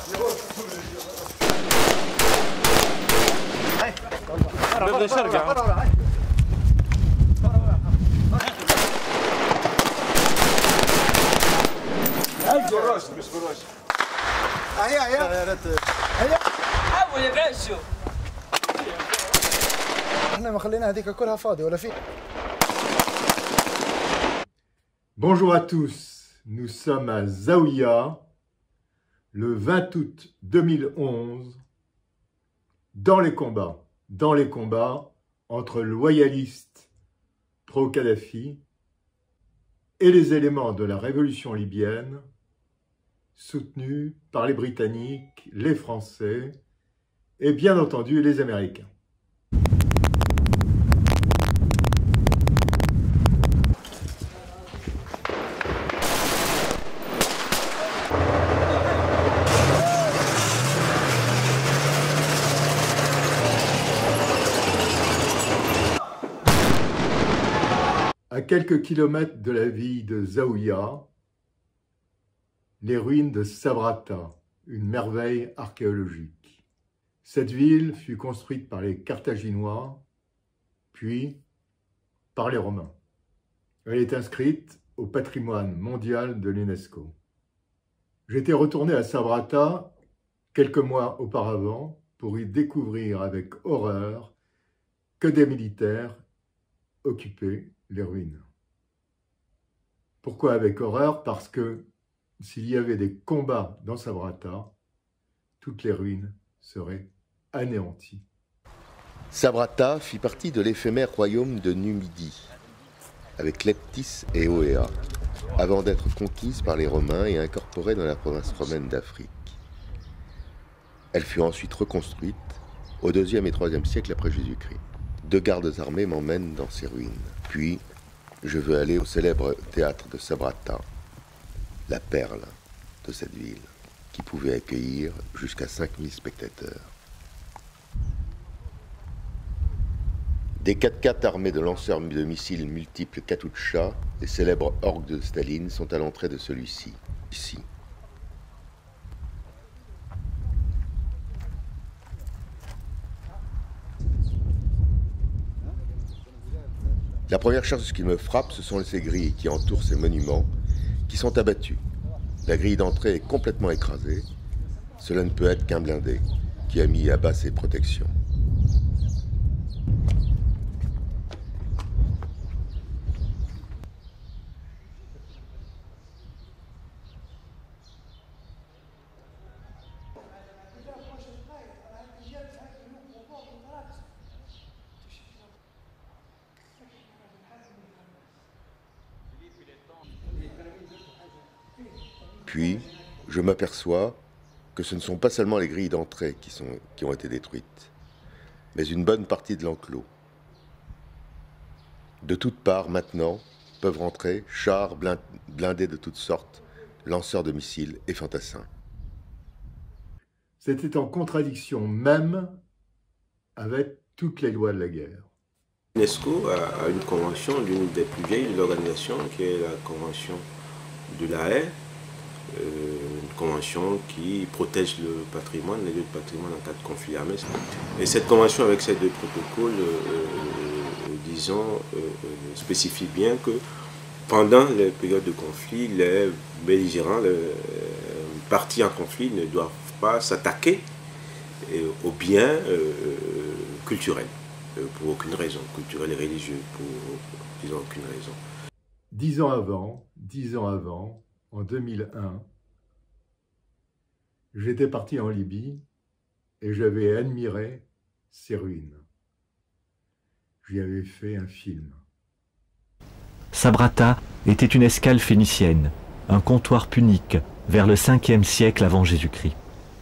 Bonjour à tous, nous sommes à Zaouïa, le 20 août 2011, dans les combats entre loyalistes pro-Kadhafi et les éléments de la révolution libyenne, soutenus par les Britanniques, les Français et bien entendu les Américains. À quelques kilomètres de la ville de Zaouïa, les ruines de Sabratha, une merveille archéologique. Cette ville fut construite par les Carthaginois, puis par les Romains. Elle est inscrite au patrimoine mondial de l'UNESCO. J'étais retourné à Sabratha quelques mois auparavant pour y découvrir avec horreur que des militaires occupaient les ruines. Pourquoi avec horreur? Parce que s'il y avait des combats dans Sabratha, toutes les ruines seraient anéanties. Sabratha fit partie de l'éphémère royaume de Numidie, avec Cleptis et Oéa, avant d'être conquise par les Romains et incorporée dans la province romaine d'Afrique. Elle fut ensuite reconstruite au IIe et IIIe siècle après Jésus-Christ. 2 gardes armés m'emmènent dans ces ruines. Puis, je veux aller au célèbre théâtre de Sabratha, la perle de cette ville, qui pouvait accueillir jusqu'à 5000 spectateurs. Des 4x4 armés de lanceurs de missiles multiples Katyusha, les célèbres orgues de Staline, sont à l'entrée de celui-ci, ici. La première chose qui me frappe, ce sont ces grilles qui entourent ces monuments, qui sont abattus. La grille d'entrée est complètement écrasée. Cela ne peut être qu'un blindé qui a mis à bas ses protections. Puis, je m'aperçois que ce ne sont pas seulement les grilles d'entrée qui ont été détruites, mais une bonne partie de l'enclos. De toutes parts, maintenant, peuvent rentrer chars blindés de toutes sortes, lanceurs de missiles et fantassins. C'était en contradiction même avec toutes les lois de la guerre. L'UNESCO a une convention, l'une des plus vieilles de l'organisation, qui est la convention de La Haye, une convention qui protège le patrimoine, les lieux de patrimoine en cas de conflit armé. Et cette convention, avec ces 2 protocoles, disons, spécifie bien que pendant les périodes de conflit, les belligérants, les parties en conflit ne doivent pas s'attaquer aux biens culturels, pour aucune raison, culturels et religieux, pour disons aucune raison. 10 ans avant, en 2001, j'étais parti en Libye et j'avais admiré ces ruines. J'y avais fait un film. Sabratha était une escale phénicienne, un comptoir punique vers le 5e siècle avant Jésus-Christ.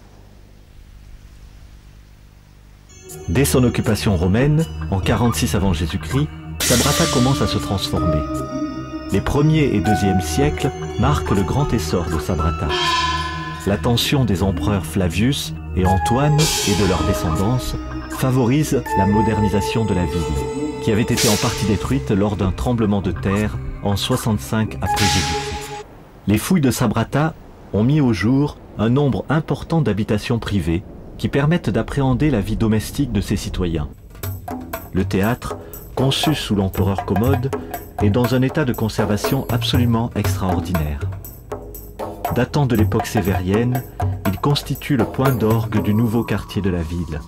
Dès son occupation romaine, en 46 avant Jésus-Christ, Sabratha commence à se transformer. Les 1er et 2e siècles marquent le grand essor de Sabratha. L'attention des empereurs Flavius et Antoine et de leur descendance favorise la modernisation de la ville, qui avait été en partie détruite lors d'un tremblement de terre en 65 après Jésus-Christ. Les fouilles de Sabratha ont mis au jour un nombre important d'habitations privées qui permettent d'appréhender la vie domestique de ses citoyens. Le théâtre, conçu sous l'empereur Commode, est dans un état de conservation absolument extraordinaire. Datant de l'époque sévérienne, il constitue le point d'orgue du nouveau quartier de la ville.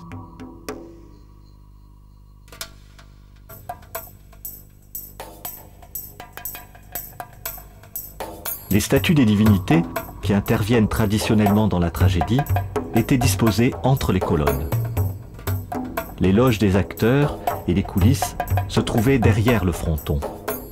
Les statues des divinités, qui interviennent traditionnellement dans la tragédie, étaient disposées entre les colonnes. Les loges des acteurs et les coulisses se trouvaient derrière le fronton.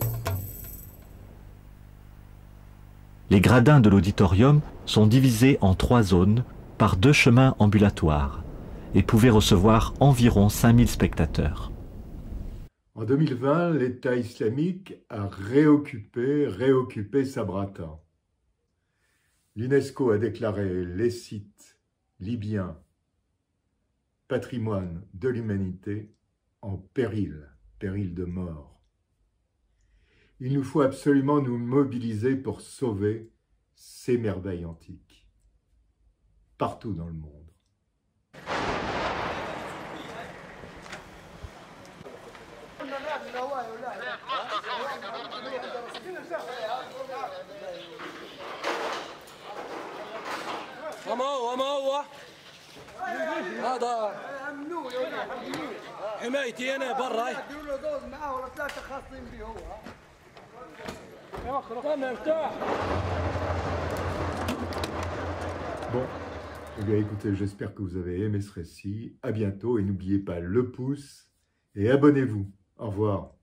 Les gradins de l'auditorium sont divisés en 3 zones par 2 chemins ambulatoires et pouvaient recevoir environ 5000 spectateurs. En 2020, l'État islamique a réoccupé Sabratha. L'UNESCO a déclaré les sites libyens patrimoine de l'humanité en péril de mort. Il nous faut absolument nous mobiliser pour sauver ces merveilles antiques, partout dans le monde. وما هو هذا حمايتي انا برا ديروا له دوز معاه ولا 3 خاصين به هو مرتاح. Bon, eh bien écoutez, j'espère que vous avez aimé ce récit. À bientôt et n'oubliez pas le pouce et abonnez-vous. Au revoir.